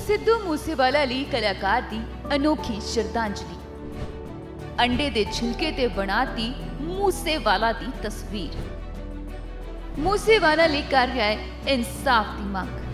सिद्धू मूसेवाला ਲਈ कलाकार ਦੀ अनोखी श्रद्धांजलि। अंडे दे छिलके ते बनाती मूसेवाला दी तस्वीर। मूसेवाला ਲਈ कर रहा है इंसाफ की मांग।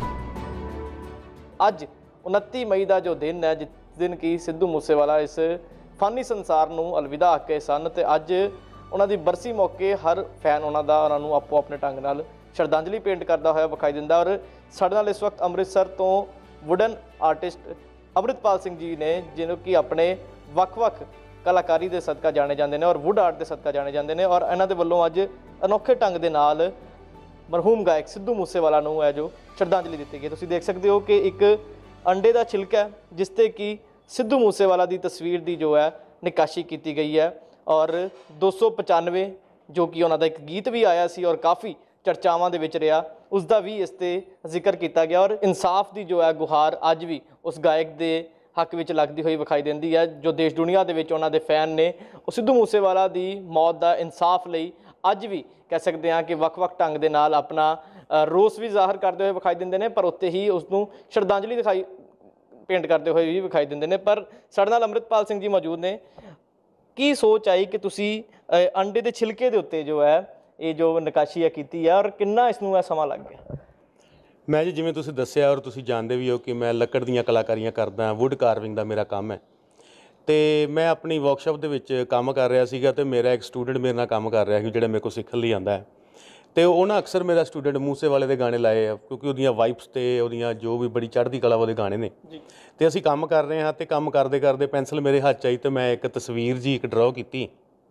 ਅੱਜ 29 मई का जो दिन है, जिस दिन की सिद्धू मूसेवाला इस फानी संसार ਨੂੰ अलविदा आखे सन, ਤੇ ਅੱਜ ਉਹਨਾਂ ਦੀ ਬਰਸੀ मौके हर फैन ਉਹਨਾਂ ਨੂੰ ਆਪੋ ਆਪਣੇ ਢੰਗ ਨਾਲ श्रद्धांजलि भेंट करता होया विखाई दिंदा। और साडे नाल इस वक्त अमृतसर तो वुडन आर्टिस्ट अमृतपाल सिंह जी ने, जिन्हों कि अपने ਵੱਖ-ਵੱਖ कलाकारी के सदका जाने जाते हैं और वुड आर्ट के सदका जाने जाते हैं। और इन्हों के वलों अज अनोखे ढंग के नाल मरहूम गायक सिद्धू मूसेवाला नूं है जो श्रद्धांजलि दी गई। तुसीं देख सकते हो कि एक अंडे का छिलका है जिसते कि सिद्धू मूसेवाला की तस्वीर की जो है निकाशी की गई है। और 295 जो कि उन्होंने एक गीत भी आया सी और काफ़ी चर्चावां दे विच रहा, उसका भी इस ते जिक्र किया गया। और इंसाफ की जो है गुहार अज भी उस गायक के हक में लगती हुई विखाई देती है। जो देश दुनिया के उन्होंने फैन ने सिद्धू मूसेवाला की मौत का इंसाफ लई अज भी कह सकते हैं कि ਵੱਖ-ਵੱਖ ढंग के नाल अपना रोस भी जाहिर करते हुए विखाई देंगे ने, पर उत्ते ही उसनूं श्रद्धांजलि दिखाई भेंट करते हुए भी विखाई देंगे ने। पर साडे नाल अमृतपाल सिंह जी मौजूद ने। की सोच आई कि तुसी अंडे के छिलके के उत्ते जो है ये जो नकाशी है की है और किन्ना इसनूं समा लग गया? मैं जी जिवें तुसीं दस्सिया और तुसीं जानते भी हो कि मैं लकड़ दीयां कलाकारियां करदा, वुड कार्विंग का मेरा काम है। तो मैं अपनी वर्कशॉप दे विच काम कर रहा सीगा ते मेरा एक स्टूडेंट मेरे नाल काम कर रहा है जिहड़ा मेरे को सीखण लई आंदा है। तो उन्हें अक्सर मेरा स्टूडेंट मूसेवाले के गाने लाए आ क्योंकि उहदियां वाइब्स ते उहदियां जो भी बड़ी चढ़ती कला वाले गाने ने। तो असीं काम कर रहे हाँ, तो काम करते करते पेंसिल मेरे हाथ च आई तो मैं एक तस्वीर जी एक ड्रॉ की।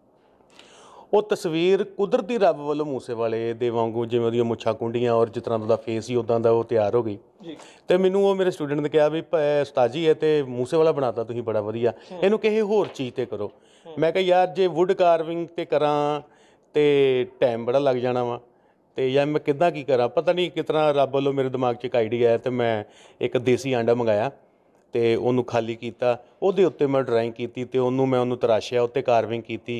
वो तस्वीर कुदरती रब वालों मूसेवाले दे वांगू जिवें उहदियां मुछां कुंडियां और जिस तरह का फेस ही उदां दा वो तैयार हो गई। तो मैनू वो मेरे स्टूडेंट ने कहा भी उस्ताद जी है तो मूसेवाला बनाता तुसीं बड़ा वधिया, इहनूं किसी होर चीज़ ते करो। मैं कहा यार जे वुड कार्विंग ते करां तो टाइम बड़ा लग जाना वा, तो यार मैं किद्दां की करा, पता नहीं कितना रब वालों मेरे दिमाग च एक आइडिया है। तो मैं एक देसी आंडा मंगाया तो उन्होंने खाली किया, उहदे उत्ते मैं ड्राइंग की, तो उन्होंने मैं उन्होंने तराशिया, उत्ते कार्विंग की।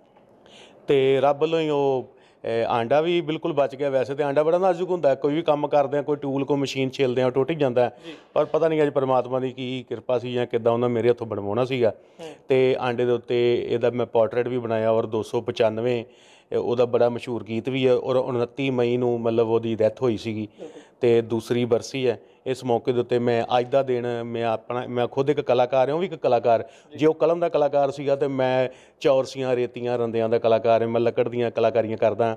तो रब वालों ही वो आंडा भी बिल्कुल बच गया। वैसे तो आंडा बड़ा नाजुक होंदा है, कोई भी काम करते हैं कोई टूल कोई मशीन छेलते हैं टुट ही जाता है, पर पता नहीं अज परमात्मा की किरपा सी जां किद्दां उन्हें मेरे हथों बनवाना सीगा। तो आंडे के उत्ते इहदा मैं पोर्ट्रेट भी बनाया और 295 ਉਹਦਾ बड़ा मशहूर गीत भी है। और 29 मई ਨੂੰ मतलब ਉਹਦੀ ਡੈਥ ਹੋਈ ਸੀਗੀ ਤੇ दूसरी बरसी है। इस मौके ਦੇ ਉੱਤੇ मैं अज का दिन मैं खुद एक कलाकार ਹਾਂ, ਉਹ भी एक कलाकार जे ਉਹ कलम का कलाकार ਸੀਗਾ ਤੇ मैं चौरसियां रेतियां रंदियां का कलाकार है। मैं लकड़ ਦੀਆਂ कलाकारियां करदा।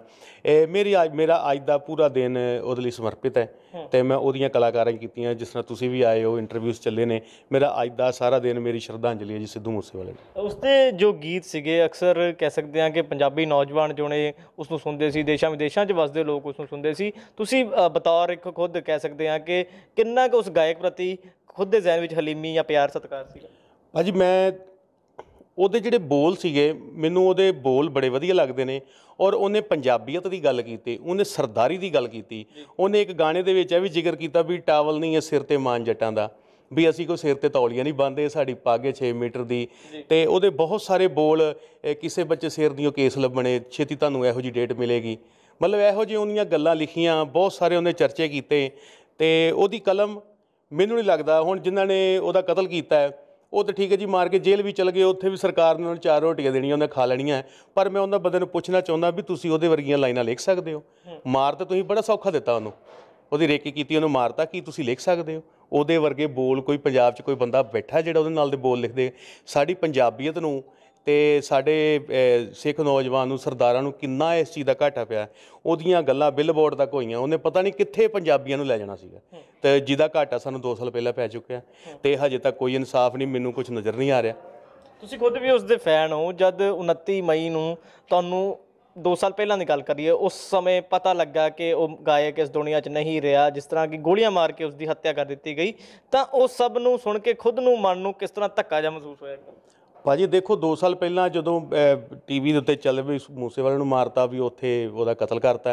मेरा अज का पूरा दिन ਉਹਦੇ ਲਈ समर्पित है। तो मैं ਉਹਦੀਆਂ कलाकारियां कीतियां जिस तरह तुसीं भी आए हो, इंटरव्यूज़ चले ने। मेरा अज का सारा दिन मेरी श्रद्धांजलि है जी सिद्धू मूसेवाले ਨੂੰ। उसके जो गीत सीगे अक्सर कह सकते हैं कि पंजाबी नौजवान जो ने उसनूं सुनते सी, देशां विदेशां 'च वसदे लोग उसनूं सुनते सी। तुसीं बतौर एक खुद कह सकते हैं कि किन्ना कुछ उस गायक प्रति खुद के जहन में हलीमी या प्यार सत्कार सीगा? भाजी मैं ਉਹਦੇ ਜਿਹੜੇ ਬੋਲ ਸੀਗੇ ਮੈਨੂੰ ਉਹਦੇ ਬੋਲ ਬੜੇ ਵਧੀਆ ਲੱਗਦੇ ਨੇ। ਔਰ ਉਹਨੇ ਪੰਜਾਬੀਅਤ ਦੀ ਗੱਲ ਕੀਤੀ, ਉਹਨੇ ਸਰਦਾਰੀ ਦੀ ਗੱਲ ਕੀਤੀ। ਉਹਨੇ ਇੱਕ ਗਾਣੇ ਦੇ ਵਿੱਚ ਇਹ ਵੀ ਜ਼ਿਕਰ ਕੀਤਾ ਵੀ ਟਾਵਲ ਨਹੀਂ ਹੈ ਸਿਰ ਤੇ ਮਾਨ ਜੱਟਾਂ ਦਾ, ਵੀ ਅਸੀਂ ਕੋਈ ਸਿਰ ਤੇ ਤੌਲੀਆ ਨਹੀਂ ਬੰਨ੍ਹਦੇ, ਸਾਡੀ ਪੱਗ 6 ਮੀਟਰ ਦੀ। ਤੇ ਉਹਦੇ ਬਹੁਤ ਸਾਰੇ ਬੋਲ ਕਿਸੇ ਬੱਚੇ ਸਿਰ ਦੀਆਂ ਕੇਸ ਲੱਭਣੇ, ਛੇਤੀ ਤੁਹਾਨੂੰ ਇਹੋ ਜਿਹੀ ਡੇਟ ਮਿਲੇਗੀ, ਮਤਲਬ ਇਹੋ ਜਿਹੀ ਉਹਨੀਆਂ ਗੱਲਾਂ ਲਿਖੀਆਂ, ਬਹੁਤ ਸਾਰੇ ਉਹਨੇ ਚਰਚੇ ਕੀਤੇ। ਤੇ ਉਹਦੀ ਕਲਮ ਮੈਨੂੰ ਨਹੀਂ ਲੱਗਦਾ ਹੁਣ ਜਿਨ੍ਹਾਂ ਨੇ ਉਹਦਾ ਕਤਲ ਕੀਤਾ ਹੈ ਉਹ ਤਾਂ ਠੀਕ ਹੈ ਜੀ ਮਾਰ ਕੇ ਜੇਲ੍ਹ ਵੀ ਚਲ ਗਏ, ਉੱਥੇ ਵੀ ਸਰਕਾਰ ਨੇ ਉਹਨਾਂ ਨੂੰ 4 ਰੋਟੀਆਂ ਦੇਣੀਆਂ, ਉਹਨੇ ਖਾ ਲੈਣੀਆਂ। ਪਰ ਮੈਂ ਉਹਨਾਂ ਬੰਦੇ ਨੂੰ ਪੁੱਛਣਾ ਚਾਹੁੰਦਾ ਵੀ ਤੁਸੀਂ ਉਹਦੇ ਵਰਗੀਆਂ ਲਾਈਨਾਂ ਲਿਖ ਸਕਦੇ ਹੋ? ਮਾਰ ਤਾਂ ਤੁਸੀਂ ਬੜਾ ਸੌਖਾ ਦਿੱਤਾ ਉਹਨੂੰ, ਉਹਦੀ ਰੇਕੀ ਕੀਤੀ, ਉਹਨੂੰ ਮਾਰਤਾ, ਕੀ ਤੁਸੀਂ ਲਿਖ ਸਕਦੇ ਹੋ ਉਹਦੇ ਵਰਗੇ ਬੋਲ? ਕੋਈ ਪੰਜਾਬ 'ਚ ਕੋਈ ਬੰਦਾ ਬੈਠਾ ਜਿਹੜਾ ਉਹਦੇ ਨਾਲ ਦੇ ਬੋਲ ਲਿਖਦੇ? ਸਾਡੀ ਪੰਜਾਬੀਅਤ ਨੂੰ ਤੇ ਸਾਡੇ ਸਿੱਖ ਨੌਜਵਾਨ ਨੂੰ, ਸਰਦਾਰਾਂ ਨੂੰ ਕਿੰਨਾ ਇਸ ਚੀਜ਼ ਦਾ ਘਾਟਾ ਪਿਆ। ਉਹਦੀਆਂ ਗੱਲਾਂ ਬਿਲਬੋਰਡ ਤੱਕ ਹੋਈਆਂ, ਉਹਨੇ ਪਤਾ ਨਹੀਂ ਕਿੱਥੇ ਪੰਜਾਬੀਆਂ ਨੂੰ ਲੈ ਜਾਣਾ ਸੀਗਾ, ਤੇ ਜਿਹਦਾ ਘਾਟਾ ਸਾਨੂੰ 2 ਸਾਲ ਪਹਿਲਾਂ ਪੈ ਚੁੱਕਿਆ। ਤੇ ਹਜੇ ਤੱਕ ਕੋਈ ਇਨਸਾਫ ਨਹੀਂ, ਮੈਨੂੰ ਕੁਝ ਨਜ਼ਰ ਨਹੀਂ ਆ ਰਿਹਾ। ਤੁਸੀਂ ਖੁਦ ਵੀ ਉਸ ਦੇ ਫੈਨ ਹੋ। ਜਦ 29 ਮਈ ਨੂੰ ਤੁਹਾਨੂੰ 2 ਸਾਲ ਪਹਿਲਾਂ ਦੀ ਗੱਲ ਕਰੀਏ, ਉਸ ਸਮੇਂ ਪਤਾ ਲੱਗਾ ਕਿ ਉਹ ਗਾਇਕ ਇਸ ਦੁਨੀਆ 'ਚ ਨਹੀਂ ਰਿਹਾ, ਜਿਸ ਤਰ੍ਹਾਂ ਕਿ ਗੋਲੀਆਂ ਮਾਰ ਕੇ ਉਸ ਦੀ ਹੱਤਿਆ ਕਰ ਦਿੱਤੀ ਗਈ, ਤਾਂ ਉਸ ਸਭ ਨੂੰ ਸੁਣ ਕੇ ਖੁਦ ਨੂੰ ਮਨ ਨੂੰ ਕਿਸ ਤਰ੍ਹਾਂ ਧੱਕਾ ਜਿਹਾ ਮਹਿਸੂਸ ਹੋਇਆ? ਭਾਜੀ ਦੇਖੋ 2 ਸਾਲ ਪਹਿਲਾਂ ਜਦੋਂ TV ਦੇ ਉੱਤੇ ਚੱਲ ਵੀ ਮੂਸੇਵਾਲੇ ਨੂੰ ਮਾਰਤਾ, ਵੀ ਉੱਥੇ ਉਹਦਾ ਕਤਲ ਕਰਤਾ,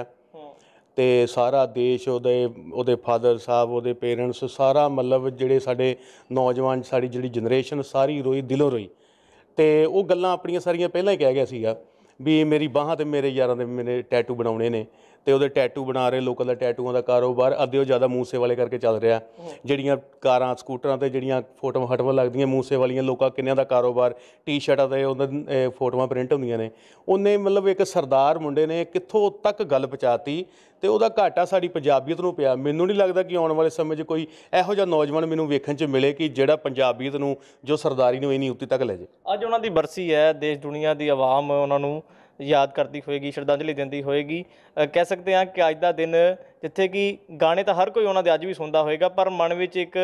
ਤੇ ਸਾਰਾ ਦੇਸ਼ ਉਹਦੇ ਫਾਦਰ ਸਾਹਿਬ, ਉਹਦੇ ਪੇਰੈਂਟਸ, ਸਾਰਾ ਮਤਲਬ ਜਿਹੜੇ ਸਾਡੇ ਨੌਜਵਾਨ, ਸਾਡੀ ਜਿਹੜੀ ਜਨਰੇਸ਼ਨ ਸਾਰੀ ਰੋਈ, ਦਿਲੋਂ ਰੋਈ। ਤੇ ਉਹ ਗੱਲਾਂ ਆਪਣੀਆਂ ਸਾਰੀਆਂ ਪਹਿਲਾਂ ਹੀ ਕਹਿ ਗਿਆ ਸੀਗਾ ਵੀ ਮੇਰੀ ਬਾਹਾਂ ਤੇ ਮੇਰੇ ਯਾਰਾਂ ਦੇ ਮੇਰੇ ਟੈਟੂ ਬਣਾਉਣੇ ਨੇ। ਤੇ ਉਹਦੇ ਟੈਟੂ ਬਣਾ ਰਹੇ, ਲੋਕਾਂ ਦਾ ਟੈਟੂਆਂ ਦਾ ਕਾਰੋਬਾਰ ਅੱਧਿਓ ਜ਼ਿਆਦਾ ਮੂਸੇ ਵਾਲੇ ਕਰਕੇ ਚੱਲ ਰਿਹਾ। ਜਿਹੜੀਆਂ ਕਾਰਾਂ ਸਕੂਟਰਾਂ ਤੇ ਜਿਹੜੀਆਂ ਫੋਟੋਆਂ ਫਟੋਆਂ ਲੱਗਦੀਆਂ ਮੂਸੇ ਵਾਲੀਆਂ, ਲੋਕਾਂ ਕਿੰਨਿਆਂ ਦਾ ਕਾਰੋਬਾਰ, ਟੀ-ਸ਼ਰਟਾਂ ਤੇ ਉਹਨਾਂ ਫੋਟੋਆਂ ਪ੍ਰਿੰਟ ਹੁੰਦੀਆਂ ਨੇ। ਉਹਨੇ ਮਤਲਬ ਇੱਕ ਸਰਦਾਰ ਮੁੰਡੇ ਨੇ ਕਿੱਥੋਂ ਤੱਕ ਗੱਲ ਪਹੁੰਚਾਤੀ, ਤੇ ਉਹਦਾ ਘਾਟਾ ਸਾਡੀ ਪੰਜਾਬੀਅਤ ਨੂੰ ਪਿਆ। ਮੈਨੂੰ ਨਹੀਂ ਲੱਗਦਾ ਕਿ ਆਉਣ ਵਾਲੇ ਸਮੇਂ 'ਚ ਕੋਈ ਇਹੋ ਜਿਹਾ ਨੌਜਵਾਨ ਮੈਨੂੰ ਵੇਖਣ 'ਚ ਮਿਲੇ ਕਿ ਜਿਹੜਾ ਪੰਜਾਬੀਅਤ ਨੂੰ, ਜੋ ਸਰਦਾਰੀ ਨੂੰ ਇੰਨੀ ਉੱਤੇ ਤੱਕ ਲੈ ਜਾਏ। ਅੱਜ ਉਹਨਾਂ ਦੀ ਬਰਸੀ ਹੈ, ਦੇਸ਼ ਦੁਨੀਆ ਦੀ ਆਵਾਮ ਉਹਨਾਂ ਨੂੰ ਯਾਦ ਕਰਦੀ ਹੋਏਗੀ, ਸ਼ਰਧਾਂਜਲੀ ਦਿੰਦੀ ਹੋਏਗੀ। ਕਹਿ ਸਕਦੇ ਹਾਂ ਕਿ ਅੱਜ ਦਾ ਦਿਨ, ਜਿੱਥੇ ਕਿ ਗਾਣੇ ਤਾਂ ਹਰ ਕੋਈ ਉਹਨਾਂ ਦੇ ਅੱਜ ਵੀ ਸੁਣਦਾ ਹੋਏਗਾ, ਪਰ ਮਨ ਵਿੱਚ ਇੱਕ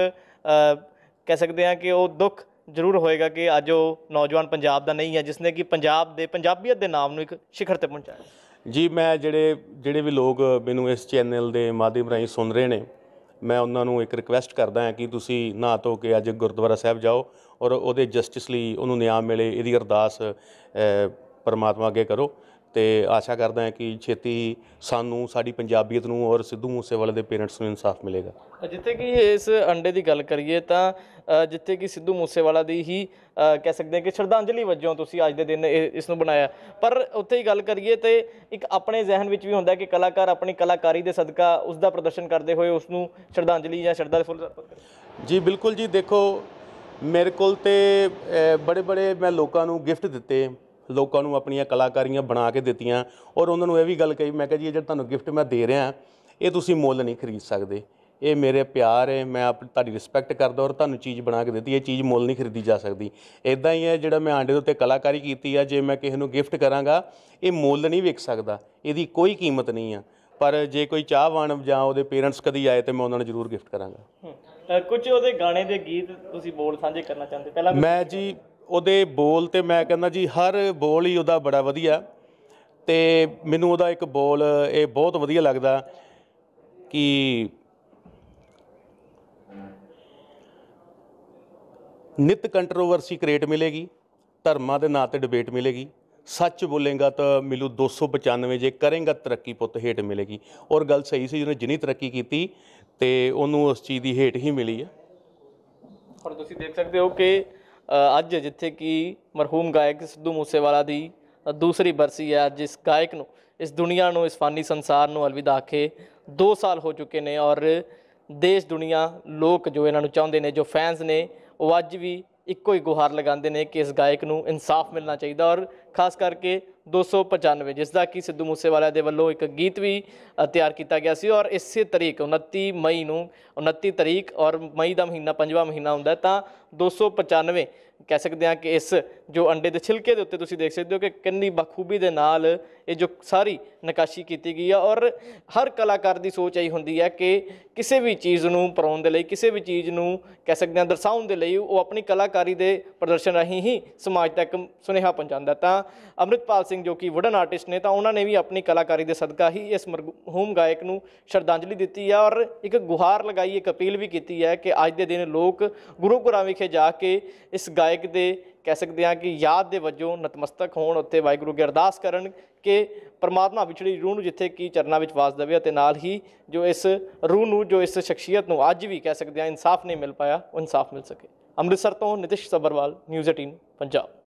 ਕਹਿ ਸਕਦੇ ਹਾਂ ਕਿ ਉਹ ਦੁੱਖ ਜ਼ਰੂਰ ਹੋਏਗਾ ਕਿ ਅੱਜ ਉਹ ਨੌਜਵਾਨ ਪੰਜਾਬ ਦਾ ਨਹੀਂ ਹੈ, ਜਿਸਨੇ ਕਿ ਪੰਜਾਬ ਦੇ, ਪੰਜਾਬੀਅਤ ਦੇ ਨਾਮ ਨੂੰ ਇੱਕ ਸਿਖਰ ਤੇ ਪਹੁੰਚਾਇਆ। ਜੀ, ਮੈਂ ਜਿਹੜੇ ਵੀ ਲੋਕ ਮੈਨੂੰ ਇਸ ਚੈਨਲ ਦੇ ਮਾਧਿਅਮ ਰਾਹੀਂ ਸੁਣ ਰਹੇ ਨੇ, ਮੈਂ ਉਹਨਾਂ ਨੂੰ ਇੱਕ ਰਿਕੁਐਸਟ ਕਰਦਾ ਹਾਂ ਕਿ ਤੁਸੀਂ ਨਹਾ ਧੋ ਕੇ ਅੱਜ ਗੁਰਦੁਆਰਾ ਸਾਹਿਬ ਜਾਓ ਔਰ ਉਹਦੇ ਜਸਟਿਸ ਲਈ ਉਹਨੂੰ ਨਿਆਂ ਮਿਲੇ, ਇਹਦੀ ਅਰਦਾਸ ਪਰਮਾਤਮਾ ਅੱਗੇ ਕਰੋ। ਤੇ ਆਸ਼ਾ ਕਰਦਾ ਹਾਂ ਕਿ ਛੇਤੀ ਸਾਨੂੰ, ਸਾਡੀ ਪੰਜਾਬੀਅਤ ਨੂੰ ਔਰ ਸਿੱਧੂ ਮੂਸੇਵਾਲੇ ਦੇ ਪੇਰੈਂਟਸ ਨੂੰ ਇਨਸਾਫ ਮਿਲੇਗਾ। ਜਿੱਥੇ ਕਿ ਇਸ ਅੰਡੇ ਦੀ ਗੱਲ ਕਰੀਏ ਤਾਂ ਜਿੱਥੇ ਕਿ ਸਿੱਧੂ ਮੂਸੇਵਾਲਾ ਦੀ ਹੀ ਕਹਿ ਸਕਦੇ ਹਾਂ ਕਿ ਸ਼ਰਧਾਂਜਲੀ ਵਜੋਂ ਤੁਸੀਂ ਅੱਜ ਦੇ ਦਿਨ ਇਸ ਨੂੰ ਬਣਾਇਆ, ਪਰ ਉੱਥੇ ਹੀ ਗੱਲ ਕਰੀਏ ਤੇ ਇੱਕ ਆਪਣੇ ਜ਼ਿਹਨ ਵਿੱਚ ਵੀ ਹੁੰਦਾ ਕਿ ਕਲਾਕਾਰ ਆਪਣੀ ਕਲਾਕਾਰੀ ਦੇ ਸਦਕਾ ਉਸ ਦਾ ਪ੍ਰਦਰਸ਼ਨ ਕਰਦੇ ਹੋਏ ਉਸ ਨੂੰ ਸ਼ਰਧਾਂਜਲੀ ਜਾਂ ਸ਼ਰਧਾ ਦੇ ਫੁੱਲ ਅਰਪਿਤ ਕਰੇ। ਜੀ ਬਿਲਕੁਲ ਜੀ, ਦੇਖੋ ਮੇਰੇ ਕੋਲ ਤੇ ਬੜੇ ਮੈਂ ਲੋਕਾਂ ਨੂੰ ਗਿਫਟ ਦਿੱਤੇ, ਲੋਕਾਂ ਨੂੰ ਆਪਣੀਆਂ ਕਲਾਕਾਰੀਆਂ ਬਣਾ ਕੇ ਦਿੱਤੀਆਂ ਔਰ ਉਹਨਾਂ ਨੂੰ ਇਹ ਵੀ ਗੱਲ ਕਹੀ, ਮੈਂ ਕਿਹਾ ਜੀ ਇਹ ਜਿਹੜਾ ਤੁਹਾਨੂੰ ਗਿਫਟ ਮੈਂ ਦੇ ਰਿਹਾ, ਇਹ ਤੁਸੀਂ ਮੁੱਲ ਨਹੀਂ ਖਰੀਦ ਸਕਦੇ, ਇਹ ਮੇਰੇ ਪਿਆਰ ਹੈ, ਮੈਂ ਤੁਹਾਡੀ ਰਿਸਪੈਕਟ ਕਰਦਾ ਔਰ ਤੁਹਾਨੂੰ ਚੀਜ਼ ਬਣਾ ਕੇ ਦਿੱਤੀ, ਇਹ ਚੀਜ਼ ਮੁੱਲ ਨਹੀਂ ਖਰੀਦੀ ਜਾ ਸਕਦੀ। ਇੱਦਾਂ ਹੀ ਹੈ ਜਿਹੜਾ ਮੈਂ ਆਂਡੇ ਦੇ ਉੱਤੇ ਕਲਾਕਾਰੀ ਕੀਤੀ ਆ, ਜੇ ਮੈਂ ਕਿਸੇ ਨੂੰ ਗਿਫਟ ਕਰਾਂਗਾ ਇਹ ਮੁੱਲ ਨਹੀਂ ਵਿਕ ਸਕਦਾ, ਇਹਦੀ ਕੋਈ ਕੀਮਤ ਨਹੀਂ ਆ, ਪਰ ਜੇ ਕੋਈ ਚਾਹਵਾਨ ਜਾਂ ਉਹਦੇ ਪੇਰੈਂਟਸ ਕਦੀ ਆਏ ਤਾਂ ਮੈਂ ਉਹਨਾਂ ਨੂੰ ਜ਼ਰੂਰ ਗਿਫਟ ਕਰਾਂਗਾ। ਕੁਝ ਉਹਦੇ ਗਾਣੇ ਦੇ ਗੀਤ ਤੁਸੀਂ ਬੋਲ ਸਾਂਝੇ ਕਰਨਾ ਚਾਹੁੰਦੇ? ਪਹਿਲਾਂ ਮੈਂ ਜੀ ਉਹਦੇ ਬੋਲ, ਤੇ ਮੈਂ ਕਹਿੰਦਾ ਜੀ ਹਰ ਬੋਲ ਹੀ ਉਹਦਾ ਬੜਾ ਵਧੀਆ, ਤੇ ਮੈਨੂੰ ਉਹਦਾ ਇੱਕ ਬੋਲ ਇਹ ਬਹੁਤ ਵਧੀਆ ਲੱਗਦਾ ਕਿ ਨਿਤ ਕੰਟਰੋਵਰਸੀ ਕ੍ਰੀਏਟ ਮਿਲੇਗੀ, ਧਰਮਾਂ ਦੇ ਨਾਂ 'ਤੇ ਡਿਬੇਟ ਮਿਲੇਗੀ, ਸੱਚ ਬੋਲੇਗਾ ਤਾਂ ਮਿਲੂ 295, ਜੇ ਕਰੇਗਾ ਤਰੱਕੀ ਪੁੱਤ ਹੇਠ ਮਿਲੇਗੀ। ਔਰ ਗੱਲ ਸਹੀ ਸੀ, ਉਹਨੇ ਜਿੰਨੀ ਤਰੱਕੀ ਕੀਤੀ ਤੇ ਉਹਨੂੰ ਉਸ ਚੀਜ਼ ਦੀ ਹੇਠ ਹੀ ਮਿਲੀ ਹੈ। ਔਰ ਤੁਸੀਂ ਦੇਖ ਸਕਦੇ ਹੋ ਕਿ ਅੱਜ ਜਿੱਥੇ ਕਿ ਮਰਹੂਮ ਗਾਇਕ ਸਿੱਧੂ ਮੂਸੇਵਾਲਾ ਦੀ ਦੂਸਰੀ ਬਰਸੀ ਹੈ, ਅੱਜ ਇਸ ਗਾਇਕ ਨੂੰ, ਇਸ ਦੁਨੀਆ ਨੂੰ, ਇਸ ਫਾਨੀ ਸੰਸਾਰ ਨੂੰ ਅਲਵਿਦਾ ਆਖੇ 2 ਸਾਲ ਹੋ ਚੁੱਕੇ ਨੇ ਔਰ ਦੇਸ਼ ਦੁਨੀਆ, ਲੋਕ ਜੋ ਇਹਨਾਂ ਨੂੰ ਚਾਹੁੰਦੇ ਨੇ, ਜੋ ਫੈਨਸ ਨੇ, ਉਹ ਅੱਜ ਵੀ ਇੱਕੋ ਹੀ ਗੁਹਾਰ ਲਗਾਉਂਦੇ ਨੇ ਕਿ ਇਸ ਗਾਇਕ ਨੂੰ ਇਨਸਾਫ ਮਿਲਣਾ ਚਾਹੀਦਾ। ਔਰ ਖਾਸ ਕਰਕੇ 295, ਜਿਸ ਦਾ ਕਿ ਸਿੱਧੂ ਮੂਸੇਵਾਲਾ ਦੇ ਵੱਲੋਂ ਇੱਕ ਗੀਤ ਵੀ ਤਿਆਰ ਕੀਤਾ ਗਿਆ ਸੀ ਔਰ ਇਸੇ ਤਰੀਕ 29 ਮਈ ਨੂੰ, 29 ਤਰੀਕ ਔਰ ਮਈ ਦਾ ਮਹੀਨਾ 5ਵਾਂ ਮਹੀਨਾ ਹੁੰਦਾ, ਤਾਂ 295 ਕਹਿ ਸਕਦੇ ਹਾਂ ਕਿ ਇਸ ਜੋ ਅੰਡੇ ਦੇ ਛਿਲਕੇ ਦੇ ਉੱਤੇ ਤੁਸੀਂ ਦੇਖ ਸਕਦੇ ਹੋ ਕਿ ਕਿੰਨੀ ਬਖੂਬੀ ਦੇ ਨਾਲ ਇਹ ਜੋ ਸਾਰੀ ਨਕਾਸ਼ੀ ਕੀਤੀ ਗਈ ਹੈ। ਔਰ ਹਰ ਕਲਾਕਾਰ ਦੀ ਸੋਚ ਇਹੀ ਹੁੰਦੀ ਹੈ ਕਿ ਕਿਸੇ ਵੀ ਚੀਜ਼ ਨੂੰ ਪਰੋਣ ਦੇ ਲਈ, ਕਿਸੇ ਵੀ ਚੀਜ਼ ਨੂੰ ਕਹਿ ਸਕਦੇ ਹਾਂ ਦਰਸਾਉਣ ਦੇ ਲਈ ਉਹ ਆਪਣੀ ਕਲਾਕਾਰੀ ਦੇ ਪ੍ਰਦਰਸ਼ਨ ਰਾਹੀਂ ਹੀ ਸਮਾਜ ਤੱਕ ਸੁਨੇਹਾ ਪਹੁੰਚਾਉਂਦਾ। ਤਾਂ ਅੰਮ੍ਰਿਤਪਾਲ ਸਿੰਘ ਜੋ ਕਿ ਵੁਡਨ ਆਰਟਿਸਟ ਨੇ, ਤਾਂ ਉਹਨਾਂ ਨੇ ਵੀ ਆਪਣੀ ਕਲਾਕਾਰੀ ਦੇ ਸਦਕਾ ਹੀ ਇਸ ਮਰਹੂਮ ਗਾਇਕ ਨੂੰ ਸ਼ਰਧਾਂਜਲੀ ਦਿੱਤੀ ਹੈ ਔਰ ਇੱਕ ਗੁਹਾਰ ਲਗਾਈ, ਇੱਕ ਅਪੀਲ ਵੀ ਕੀਤੀ ਹੈ ਕਿ ਅੱਜ ਦੇ ਦਿਨ ਲੋਕ ਗੁਰੂ ਘਰਾਂ ਵਿਖੇ ਜਾ ਕੇ ਇਸ ਗਾਇਕ ਦੇ ਕਹਿ ਸਕਦੇ ਹਾਂ ਕਿ ਯਾਦ ਦੇ ਵਜੋਂ ਨਤਮਸਤਕ ਹੋਣ, ਉੱਥੇ ਵਾਹਿਗੁਰੂ ਅੱਗੇ ਅਰਦਾਸ ਕਰਨ ਕਿ ਪਰਮਾਤਮਾ ਵਿਛੜੀ ਰੂਹ ਨੂੰ ਜਿੱਥੇ ਕਿ ਚਰਨਾਂ ਵਿੱਚ ਵਾਸ ਦੇਵੇ, ਅਤੇ ਨਾਲ ਹੀ ਜੋ ਇਸ ਰੂਹ ਨੂੰ, ਜੋ ਇਸ ਸ਼ਖਸੀਅਤ ਨੂੰ ਅੱਜ ਵੀ ਕਹਿ ਸਕਦੇ ਹਾਂ ਇਨਸਾਫ ਨਹੀਂ ਮਿਲ ਪਾਇਆ, ਉਹ ਇਨਸਾਫ ਮਿਲ ਸਕੇ। ਅੰਮ੍ਰਿਤਸਰ ਤੋਂ ਨਿਤਿਸ਼ ਸਬਰਵਾਲ, ਨਿਊਜ਼ 18 ਪੰਜਾਬ।